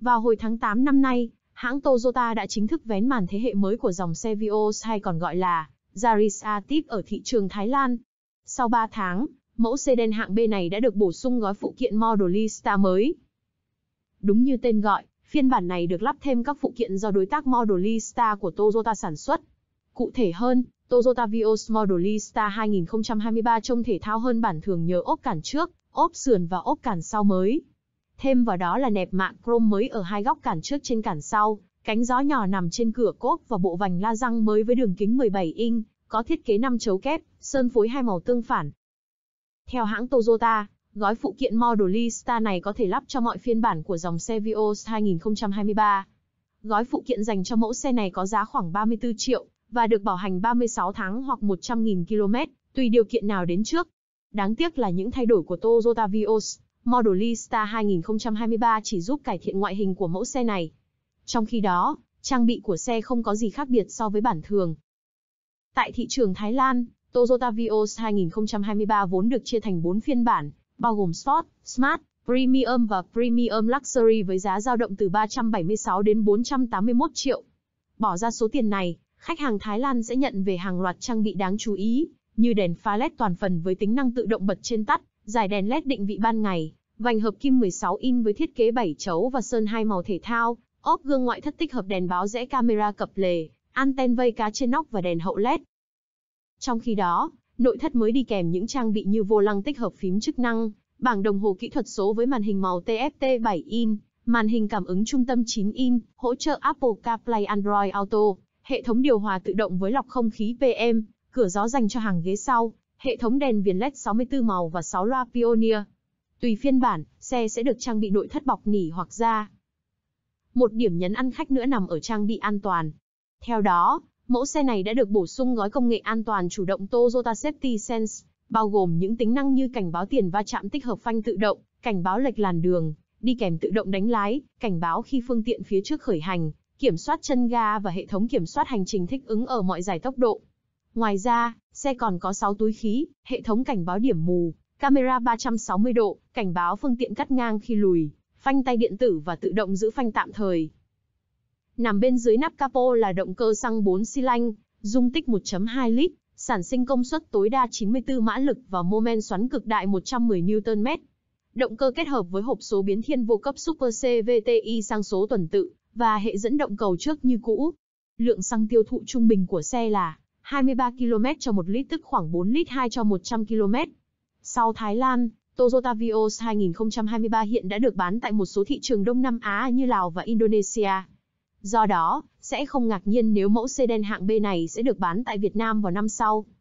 Vào hồi tháng 8 năm nay, hãng Toyota đã chính thức vén màn thế hệ mới của dòng xe Vios hay còn gọi là Yaris Active ở thị trường Thái Lan. Sau 3 tháng, mẫu sedan hạng B này đã được bổ sung gói phụ kiện Modelista mới. Đúng như tên gọi, phiên bản này được lắp thêm các phụ kiện do đối tác Modelista của Toyota sản xuất. Cụ thể hơn, Toyota Vios Modelista 2023 trông thể thao hơn bản thường nhờ ốp cản trước, ốp sườn và ốp cản sau mới. Thêm vào đó là nẹp mạ chrome mới ở hai góc cản trước trên cản sau, cánh gió nhỏ nằm trên cửa cốp và bộ vành la răng mới với đường kính 17 inch, có thiết kế 5 chấu kép, sơn phối hai màu tương phản. Theo hãng Toyota, gói phụ kiện Modelista này có thể lắp cho mọi phiên bản của dòng xe Vios 2023. Gói phụ kiện dành cho mẫu xe này có giá khoảng 34 triệu, và được bảo hành 36 tháng hoặc 100.000 km, tùy điều kiện nào đến trước. Đáng tiếc là những thay đổi của Toyota Vios Modelista 2023 chỉ giúp cải thiện ngoại hình của mẫu xe này. Trong khi đó, trang bị của xe không có gì khác biệt so với bản thường. Tại thị trường Thái Lan, Toyota Vios 2023 vốn được chia thành 4 phiên bản, bao gồm Sport, Smart, Premium và Premium Luxury với giá dao động từ 376 đến 481 triệu. Bỏ ra số tiền này, khách hàng Thái Lan sẽ nhận về hàng loạt trang bị đáng chú ý, như đèn pha LED toàn phần với tính năng tự động bật trên tắt, dải đèn LED định vị ban ngày, vành hợp kim 16 inch với thiết kế 7 chấu và sơn hai màu thể thao, ốp gương ngoại thất tích hợp đèn báo rẽ camera cập lề, anten vây cá trên nóc và đèn hậu LED. Trong khi đó, nội thất mới đi kèm những trang bị như vô lăng tích hợp phím chức năng, bảng đồng hồ kỹ thuật số với màn hình màu TFT 7 inch, màn hình cảm ứng trung tâm 9 inch, hỗ trợ Apple CarPlay Android Auto, hệ thống điều hòa tự động với lọc không khí PM, cửa gió dành cho hàng ghế sau, hệ thống đèn viền LED 64 màu và 6 loa Pioneer. Tùy phiên bản, xe sẽ được trang bị nội thất bọc nỉ hoặc da. Một điểm nhấn ăn khách nữa nằm ở trang bị an toàn. Theo đó, mẫu xe này đã được bổ sung gói công nghệ an toàn chủ động Toyota Safety Sense, bao gồm những tính năng như cảnh báo tiền va chạm tích hợp phanh tự động, cảnh báo lệch làn đường, đi kèm tự động đánh lái, cảnh báo khi phương tiện phía trước khởi hành, kiểm soát chân ga và hệ thống kiểm soát hành trình thích ứng ở mọi dải tốc độ. Ngoài ra, xe còn có 6 túi khí, hệ thống cảnh báo điểm mù, camera 360 độ, cảnh báo phương tiện cắt ngang khi lùi, phanh tay điện tử và tự động giữ phanh tạm thời. Nằm bên dưới nắp capo là động cơ xăng 4 xi lanh, dung tích 1.2 lít, sản sinh công suất tối đa 94 mã lực và mô men xoắn cực đại 110 Nm. Động cơ kết hợp với hộp số biến thiên vô cấp Super CVTi sang số tuần tự và hệ dẫn động cầu trước như cũ. Lượng xăng tiêu thụ trung bình của xe là 23 km cho 1 lít tức khoảng 4 lít 2 cho 100 km. Sau Thái Lan, Toyota Vios 2023 hiện đã được bán tại một số thị trường Đông Nam Á như Lào và Indonesia. Do đó, sẽ không ngạc nhiên nếu mẫu sedan hạng B này sẽ được bán tại Việt Nam vào năm sau.